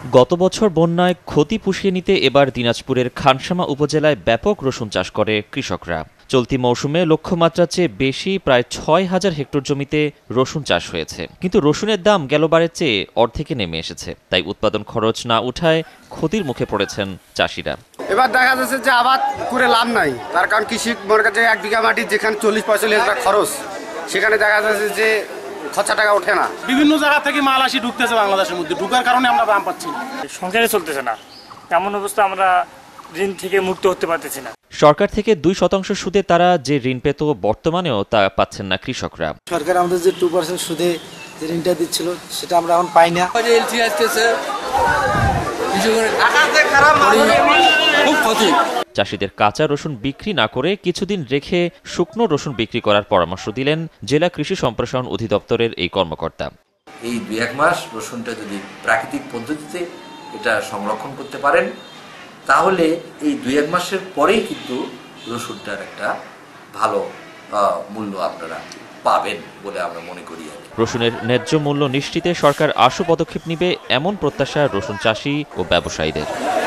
গত বছর বন্যায় ক্ষতি পুষিয়ে নিতে এবার দিনাজপুরের খানসামা উপজেলায় ব্যাপক রসুন চাষ করে কৃষকরা। চলতি মৌসুমে লক্ষ্যমাত্রার চেয়ে বেশি প্রায় ৬,০০০ হেক্টর জমিতে রসুন চাষ হয়েছে, কিন্তু রসুনের দাম গেলবারের চেয়ে অর্ধেকে নেমে এসেছে। তাই উৎপাদন খরচ না উঠায় ক্ষতির মুখে পড়েছেন চাষিরা। এবার দেখা যাচ্ছে যে আবাদ করে লাভ নাই, তার কারণ কৃষি মনে কাছে ১ বিঘা মাটি যেখানে ৪০-৪৫ হাজার খরচ, সেখানে দেখা যাচ্ছে যে খরচা টাকা ওঠে না। বিভিন্ন জায়গা থেকে মাল আসি ঢুকতেছে বাংলাদেশের মধ্যে, ঢুকার কারণে আমরা দাম পাচ্ছি না। সংসারে চলতেছে না, এমন অবস্থা আমরা ঋণ থেকে মুক্ত হতে পারতেছি না। সরকার থেকে 2% সুদে তারা যে ঋণ পেত, বর্তমানেও তা পাচ্ছেন না কৃষকরা। সরকার আমাদের যে 2% সুদে যে ঋণটা দিচ্ছিল সেটা আমরা এখন পাই না। খুব ক্ষতি। চাষিদের কাঁচা রসুন বিক্রি না করে কিছুদিন রেখে শুকনো রসুন বিক্রি করার পরামর্শ দিলেন জেলা কৃষি সম্প্রসারণ অধিদপ্তরের এই কর্মকর্তা। এই 2-1 মাস রসুনটা যদি প্রাকৃতিক পদ্ধতিতে এটা সংরক্ষণ করতে পারেন, তাহলে এই 2-1 মাসের পরেই কিন্তু রসুনটার একটা ভালো মূল্য আপনারা পাবেন বলে আমরা মনে করি। রসুনের ন্যায্য মূল্য নিশ্চিতে সরকার আশু পদক্ষেপ নেবে, এমন প্রত্যাশা রসুন চাষি ও ব্যবসায়ীদের।